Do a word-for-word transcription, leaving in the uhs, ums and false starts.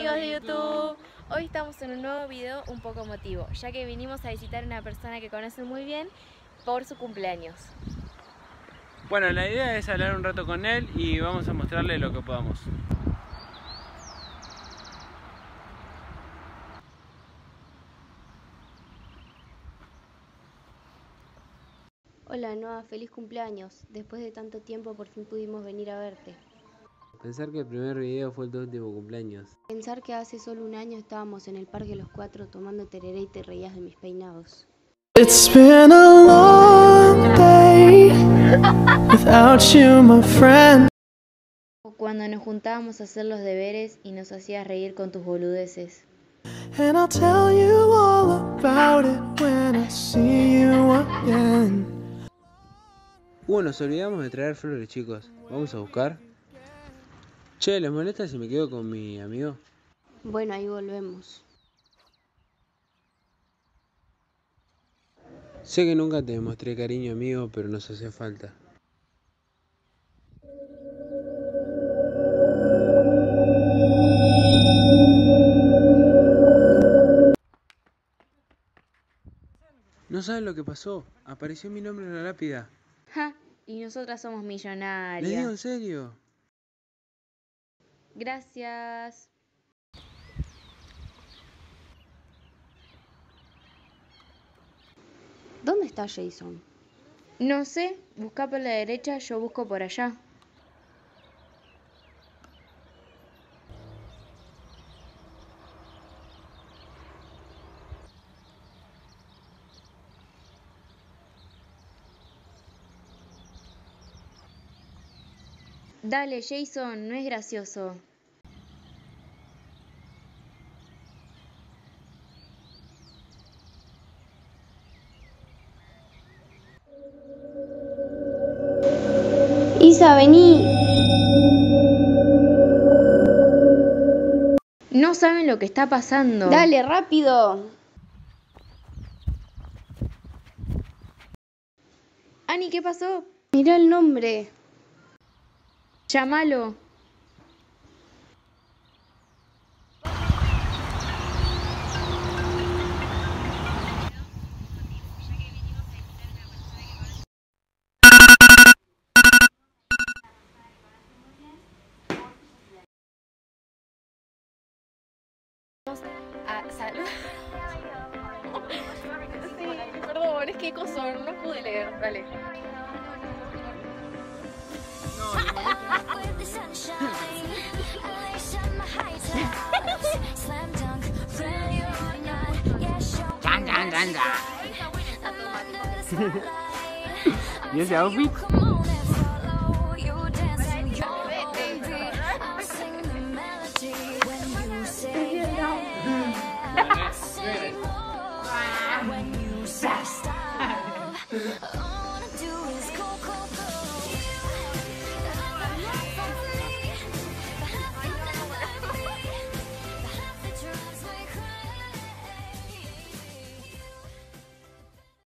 amigos de YouTube, hoy estamos en un nuevo video un poco emotivo, ya que vinimos a visitar a una persona que conocen muy bien por su cumpleaños. Bueno, la idea es hablar un rato con él y vamos a mostrarle lo que podamos. Hola Noah, feliz cumpleaños. Después de tanto tiempo por fin pudimos venir a verte. Pensar que el primer video fue tu último cumpleaños. Pensar que hace solo un año estábamos en el parque los cuatro tomando tereré y te reías de mis peinados. It's been a long day without you, my friend. O cuando nos juntábamos a hacer los deberes y nos hacías reír con tus boludeces. And I'll tell you all about it when I see you again. Uh, nos olvidamos de traer flores, chicos. Vamos a buscar. Che, ¿les molesta si me quedo con mi amigo? Bueno, ahí volvemos. Sé que nunca te demostré cariño, amigo, pero nos hace falta. No sabes lo que pasó. Apareció mi nombre en la lápida. Ja, y nosotras somos millonarias. ¿Le digo en serio? Gracias. ¿Dónde está Jason? No sé, busca por la derecha, yo busco por allá. Dale, Jason, no es gracioso. Isa, vení. No saben lo que está pasando. Dale, rápido. Ani, ¿qué pasó? Mirá el nombre. Llámalo. A salud. Sí, perdón, es que coso, no pude leer. Dale. ¿Y ese outfit?